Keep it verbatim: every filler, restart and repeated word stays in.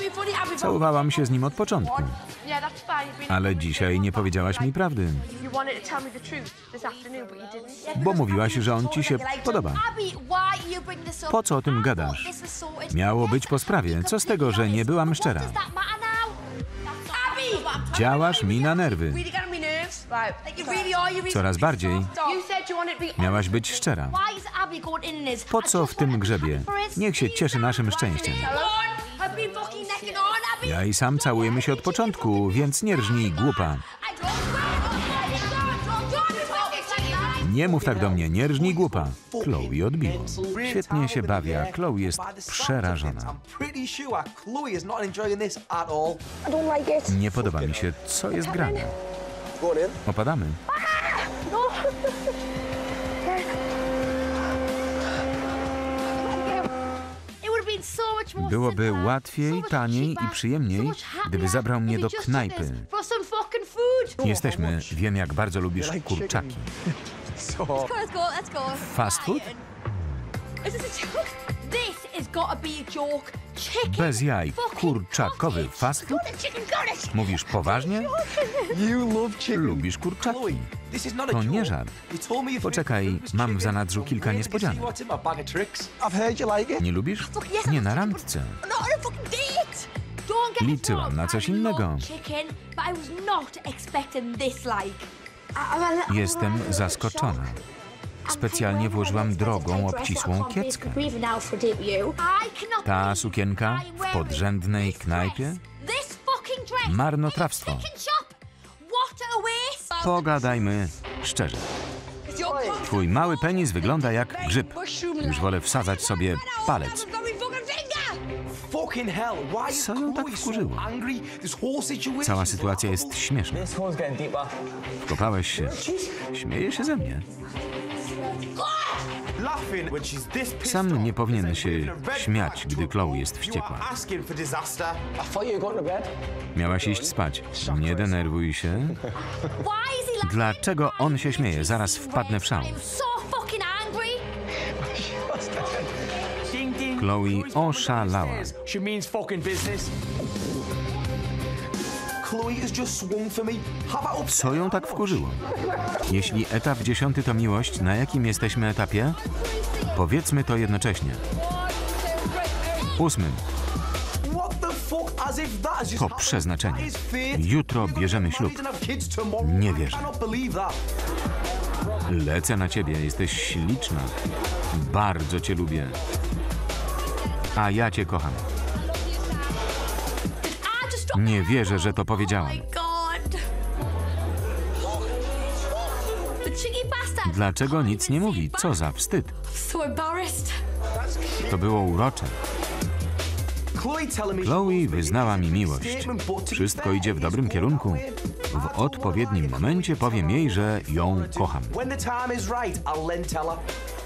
Całowałam się z nim od początku. Ale dzisiaj nie powiedziałaś mi prawdy. Bo mówiłaś, że on ci się podoba. Po co o tym gadasz? Miało być po sprawie. Co z tego, że nie byłam szczera? Działasz mi na nerwy. Coraz bardziej. Miałaś być szczera. Po co w tym grzebie? Niech się cieszy naszym szczęściem. Ja i sam całujemy się od początku, więc nie rżnij, głupa. Nie mów tak do mnie, nie rżnij, głupa. Chloe odbiło. Świetnie się bawi, a Chloe jest przerażona. Nie podoba mi się, co jest grane. Opadamy. Byłoby łatwiej, taniej i przyjemniej, gdyby zabrał mnie do knajpy. Jesteśmy, wiem, jak bardzo lubisz kurczaki. Fast food? Bez jaj, kurczakowy fast food? Mówisz poważnie? Lubisz kurczaki. To nie żart. Poczekaj, mam w zanadrzu kilka niespodzianek. Nie lubisz? Nie na randce. Liczyłam na coś innego. Jestem zaskoczona. Specjalnie włożyłam drogą, obcisłą kieckę. Ta sukienka w podrzędnej knajpie? Marnotrawstwo. Pogadajmy szczerze. Twój mały penis wygląda jak grzyb. Już wolę wsadzać sobie palec. Co ją tak wkurzyło? Cała sytuacja jest śmieszna. Wkopałeś się. Śmieje się ze mnie. Sam nie powinien się śmiać, gdy Chloe jest wściekła. Miałaś iść spać. Nie denerwuj się. Dlaczego on się śmieje? Zaraz wpadnę w szał. Chloe oszalała. Co ją tak wkurzyło? Jeśli etap dziesiąty to miłość, na jakim jesteśmy etapie? Powiedzmy to jednocześnie. Ósmym. To przeznaczenie. Jutro bierzemy ślub. Nie wierzę. Lecę na ciebie, jesteś śliczna. Bardzo cię lubię. A ja cię kocham. Nie wierzę, że to powiedziałam. Dlaczego nic nie mówi? Co za wstyd. To było urocze. Chloe wyznała mi miłość. Wszystko idzie w dobrym kierunku. W odpowiednim momencie powiem jej, że ją kocham.